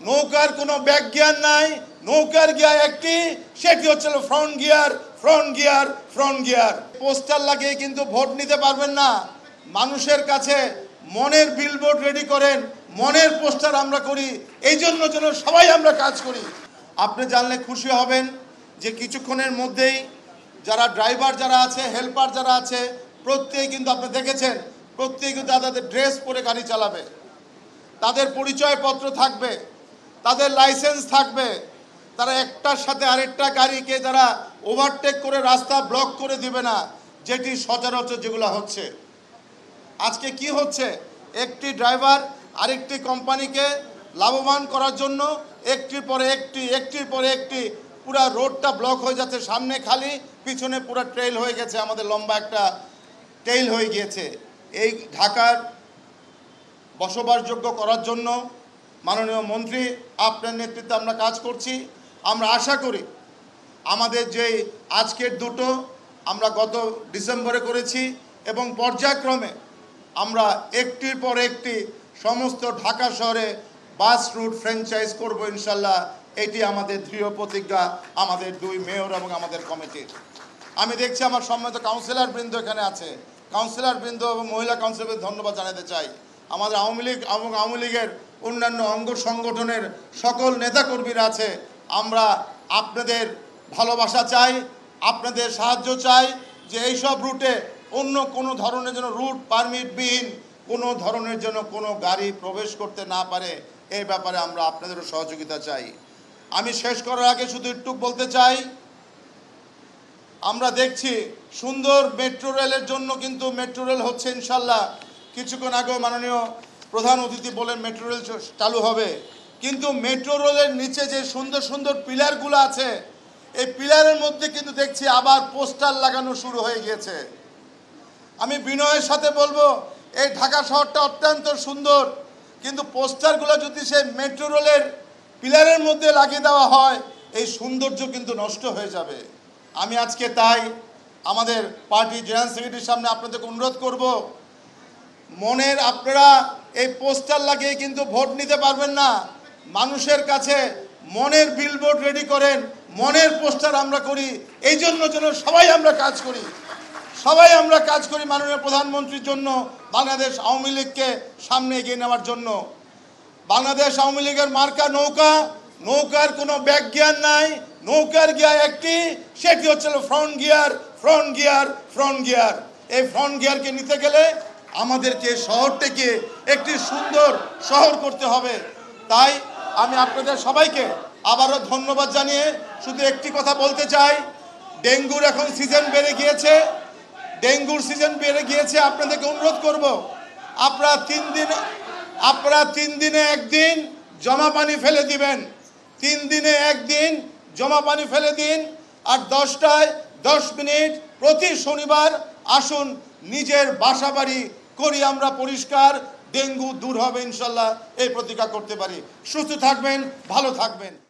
নৌকার কোনো back gear নাই, নৌকার গিয়ার একটি, সেটি হচ্ছে front gear, front gear, front gear. Poster লাগিয়ে কিন্তু ভোট নিতে পারবেন না। মানুষের কাছে মনের বিলবোর্ড রেডি করেন, মনের পোস্টার আমরা করি, এই জন্য যেন সবাই আমরা কাজ করি। আপনি জানলে খুশি হবেন যে কিছুক্ষণের মধ্যেই যারা ড্রাইভার যারা আছে, হেল্পার যারা আছে, প্রত্যেকেই কিন্তু আপনি দেখেছেন, প্রত্যেকেই কিন্তু তাদের ড্রেস পরে গাড়ি চালাবে, তাদের পরিচয়পত্র থাকবে, তাদের লাইসেন্স থাকবে। তারা একটার সাথে আরেকটা গাড়িকে তারা ওভারটেক করে রাস্তা ব্লক করে দিবে না, যেটি সচরাচর যেগুলো হচ্ছে। আজকে কি হচ্ছে, একটি ড্রাইভার আরেকটি কোম্পানিকে লাভবান করার জন্য একটির পরে একটি পুরা রোডটা ব্লক হয়ে যাচ্ছে। সামনে খালি, পিছনে পুরো ট্রেইল হয়ে গেছে, আমাদের লম্বা একটা ট্রেইল হয়ে গিয়েছে। এই ঢাকার বসবাসযোগ্য করার জন্য মাননীয় মন্ত্রী আপনার নেতৃত্বে আমরা কাজ করছি। আমরা আশা করি আমাদের যে আজকের দুটো আমরা গত ডিসেম্বরে করেছি এবং পর্যায়ক্রমে আমরা একটির পর একটি সমস্ত ঢাকা শহরে বাস রুট ফ্র্যাঞ্চাইজ করব ইনশাল্লাহ। এটি আমাদের দৃঢ় প্রতিজ্ঞা, আমাদের দুই মেয়র এবং আমাদের কমিটির। আমি দেখছি আমার সম্মানিত কাউন্সিলর বৃন্দ এখানে আছে, কাউন্সিলর বৃন্দ এবং মহিলা কাউন্সিলরদের ধন্যবাদ জানাতে চাই। আমাদের আওয়ামী লীগ এবং আওয়ামী লীগের অন্যান্য অঙ্গ সংগঠনের সকল নেতাকর্মীরা আছে। আমরা আপনাদের ভালোবাসা চাই, আপনাদের সাহায্য চাই যে এইসব রুটে অন্য কোনো ধরনের যেন রুট পারমিটবিহীন কোনো ধরনের যেন কোনো গাড়ি প্রবেশ করতে না পারে, এই ব্যাপারে আমরা আপনাদেরও সহযোগিতা চাই। আমি শেষ করার আগে শুধু একটু বলতে চাই, আমরা দেখছি সুন্দর মেট্রো রেলের জন্য কিন্তু মেট্রো রেল হচ্ছে ইনশাল্লাহ। কিছুক্ষণ আগেও মাননীয় প্রধান অতিথি বলেন মেট্রো রেল চালু হবে, কিন্তু মেট্রো রেলের নিচে যে সুন্দর সুন্দর পিলারগুলো আছে, এই পিলারের মধ্যে কিন্তু দেখছি আবার পোস্টার লাগানো শুরু হয়ে গিয়েছে। আমি বিনয়ের সাথে বলবো, এই ঢাকা শহরটা অত্যন্ত সুন্দর, কিন্তু পোস্টারগুলো যদি সেই মেট্রো রেলের পিলারের মধ্যে লাগিয়ে দেওয়া হয়, এই সৌন্দর্য কিন্তু নষ্ট হয়ে যাবে। আমি আজকে তাই আমাদের পার্টি জেনারেল সেক্রেটারির সামনে আপনাদেরকে অনুরোধ করব, মনের আপনারা এই পোস্টার লাগিয়ে কিন্তু ভোট নিতে পারবেন না। মানুষের কাছে মনের বিলবোর্ড রেডি করেন, মনের পোস্টার আমরা করি, এই জন্য যেন সবাই আমরা কাজ করি, সবাই আমরা কাজ করি মাননীয় প্রধানমন্ত্রীর জন্য, বাংলাদেশ আওয়ামী লীগকে সামনে এগিয়ে নেওয়ার জন্য। বাংলাদেশ আওয়ামী লীগের মার্কা নৌকা, নৌকার কোনো ব্যাক গিয়ার নাই, নৌকার গিয়ার একটি, সেটি হচ্ছে front gear, front gear, front gear. এই ফ্রন্ট গিয়ারকে নিতে গেলে আমাদেরকে শহরটাকে একটি সুন্দর শহর করতে হবে। তাই আমি আপনাদের সবাইকে আবারও ধন্যবাদ জানিয়ে শুধু একটি কথা বলতে চাই, ডেঙ্গুর এখন সিজন বেড়ে গিয়েছে, ডেঙ্গুর সিজন বেড়ে গিয়েছে। আপনাদেরকে অনুরোধ করব, আপনারা 3 দিনে একদিন জমা পানি ফেলে দিবেন, 3 দিনে একদিন জমা পানি ফেলে দিন। আর 10টায় 10 মিনিট প্রতি শনিবার আসুন, নিজের বাসা বাড়ি করি আমরা পরিষ্কার, ডেঙ্গু দূর হবে ইনশাল্লাহ, এই প্রতিজ্ঞা করতে পারি। সুস্থ থাকবেন, ভালো থাকবেন।